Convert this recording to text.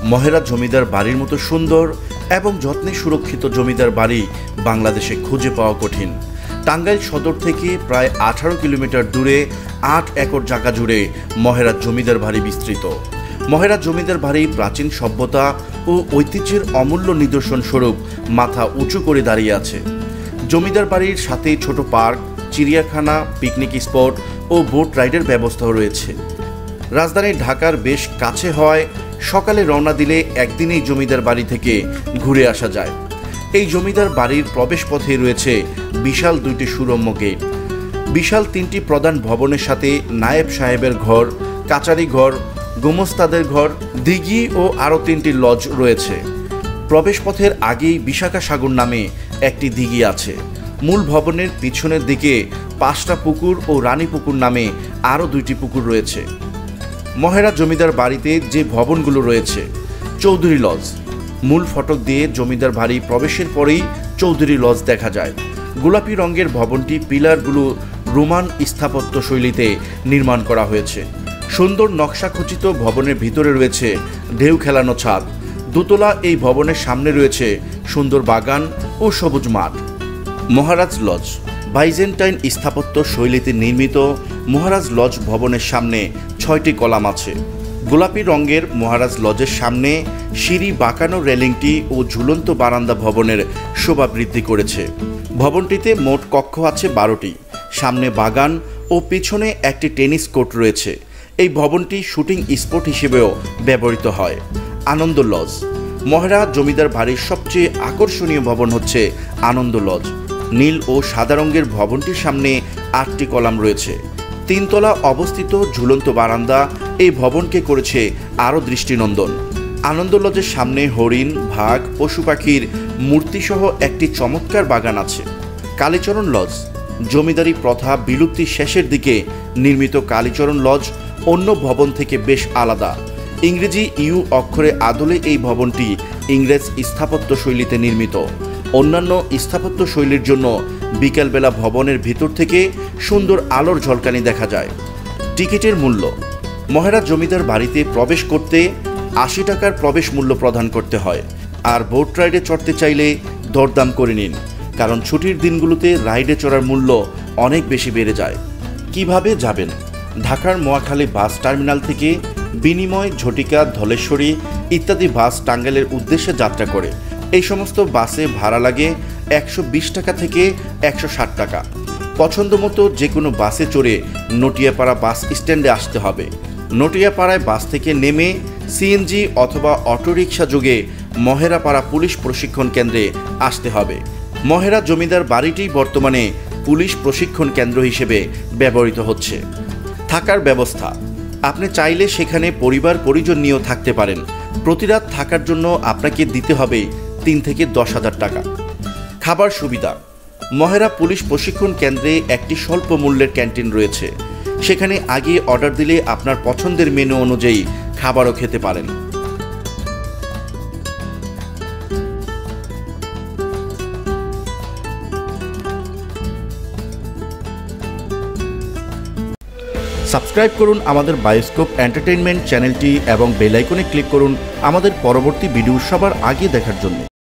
মহেরা জমিদার বাড়ির মতো সুন্দর এবং যত্নে সুরক্ষিত জমিদার বাড়ি বাংলাদেশে খুঁজে পাওয়া কঠিন। টাঙ্গাইল সদর থেকে প্রায় 18 কিলোমিটার দূরে 8 একর জায়গা জুড়ে মহেরা জমিদার বাড়ি বিস্তৃত। মহেরা জমিদার বাড়ি প্রাচীন সভ্যতা ও ঐতিহ্যের অমূল্য নিদর্শন স্বরূপ মাথা উঁচু করে দাঁড়িয়ে আছে। জমিদার বাড়ির সাথে ছোট পার্ক, চিড়িয়াখানা, পিকনিক স্পট ও বোট রাইডের ব্যবস্থাও রয়েছে। রাজধানী ঢাকার বেশ কাছে হওয়ায় সকালে রওনা দিলে একদিনেই জমিদার বাড়ি থেকে ঘুরে আসা যায়। এই জমিদার বাড়ির প্রবেশপথে রয়েছে বিশাল 2টি সুরম্য গেট, বিশাল 3টি প্রধান ভবনের সাথে নায়েব সাহেবের ঘর, কাচারি ঘর, গোমস্তাদের ঘর, দিঘি ও আরও 3টি লজ রয়েছে। প্রবেশপথের আগেই বিশাখা সাগর নামে একটি দিঘি আছে। মূল ভবনের পিছনের দিকে 5টা পুকুর ও রানী পুকুর নামে আরও 2টি পুকুর রয়েছে। মহেরা জমিদার বাড়িতে যে ভবনগুলো রয়েছে, চৌধুরী লজ, মূল ফটক দিয়ে জমিদার বাড়ি প্রবেশের পরেই চৌধুরী লজ দেখা যায়। গোলাপি রঙের ভবনটি পিলারগুলো রোমান স্থাপত্য শৈলীতে নির্মাণ করা হয়েছে। সুন্দর নকশাখচিত ভবনের ভিতরে রয়েছে ঢেউ খেলানো ছাদ। দোতলা এই ভবনের সামনে রয়েছে সুন্দর বাগান ও সবুজ মাঠ। মহারাজ লজ, বাইজেন্টাইন স্থাপত্য শৈলীতে নির্মিত মহারাজ লজ ভবনের সামনে 6টি কলাম আছে। গোলাপি রঙের মহারাজ লজের সামনে সিঁড়ি বাঁকানো রেলিংটি ও ঝুলন্ত বারান্দা ভবনের শোভা বৃদ্ধি করেছে। ভবনটিতে মোট কক্ষ আছে 12টি। সামনে বাগান ও পিছনে একটি টেনিস কোর্ট রয়েছে। এই ভবনটি শুটিং স্পট হিসেবেও ব্যবহৃত হয়। আনন্দ লজ, মহেরা জমিদার বাড়ির সবচেয়ে আকর্ষণীয় ভবন হচ্ছে আনন্দ লজ। নীল ও সাদা রঙের ভবনটির সামনে 8টি কলাম রয়েছে। 3 তলা অবস্থিত ঝুলন্ত বারান্দা এই ভবনকে করেছে আরও দৃষ্টিনন্দন। আনন্দ লজের সামনে হরিণ, বাঘ, পশু পাখির মূর্তিসহ একটি চমৎকার বাগান আছে। কালীচরণ লজ, জমিদারি প্রথা বিলুপ্তির শেষের দিকে নির্মিত কালীচরণ লজ অন্য ভবন থেকে বেশ আলাদা। ইংরেজি ইউ অক্ষরে আদলে এই ভবনটি ইংরেজ স্থাপত্য শৈলীতে নির্মিত। অন্যান্য স্থাপত্য শৈলীর জন্য বিকেলবেলা ভবনের ভিতর থেকে সুন্দর আলোর ঝলকানি দেখা যায়। টিকিটের মূল্য, মহেরা জমিদার বাড়িতে প্রবেশ করতে 80 টাকার প্রবেশ মূল্য প্রদান করতে হয়। আর বোট রাইডে চড়তে চাইলে দরদাম করে নিন, কারণ ছুটির দিনগুলোতে রাইডে চড়ার মূল্য অনেক বেশি বেড়ে যায়। কিভাবে যাবেন? ঢাকার মহাখালী বাস টার্মিনাল থেকে বিনিময়, ঝটিকা, ধলেশ্বরী ইত্যাদি বাস টাঙ্গাইলের উদ্দেশ্যে যাত্রা করে। এই সমস্ত বাসে ভাড়া লাগে 120 টাকা থেকে 160 টাকা। পছন্দ মতো যে কোনো বাসে চড়ে নটিয়াপাড়া বাস স্ট্যান্ডে আসতে হবে। নটিয়াপাড়ায় বাস থেকে নেমে সিএনজি অথবা অটোরিকশা যোগে মহেরাপাড়া পুলিশ প্রশিক্ষণ কেন্দ্রে আসতে হবে। মহেরা জমিদার বাড়িটি বর্তমানে পুলিশ প্রশিক্ষণ কেন্দ্র হিসেবে ব্যবহৃত হচ্ছে। থাকার ব্যবস্থা, আপনি চাইলে সেখানে পরিবার পরিজন নিয়েও থাকতে পারেন। প্রতি রাত থাকার জন্য আপনাকে দিতে হবে 3 থেকে 10,000 টাকা। খাবার সুবিধা, মহেরা পুলিশ প্রশিক্ষণ কেন্দ্রে একটি স্বল্প মূল্যের ক্যান্টিন রয়েছে। সেখানে আগে অর্ডার দিলে আপনার পছন্দের মেনু অনুযায়ী খাবারও খেতে পারেন। সাবস্ক্রাইব করুন আমাদের বায়োস্কোপ এন্টারটেইনমেন্ট চ্যানেলটি এবং বেল আইকনে ক্লিক করুন আমাদের পরবর্তী ভিডিও সবার আগে দেখার জন্য।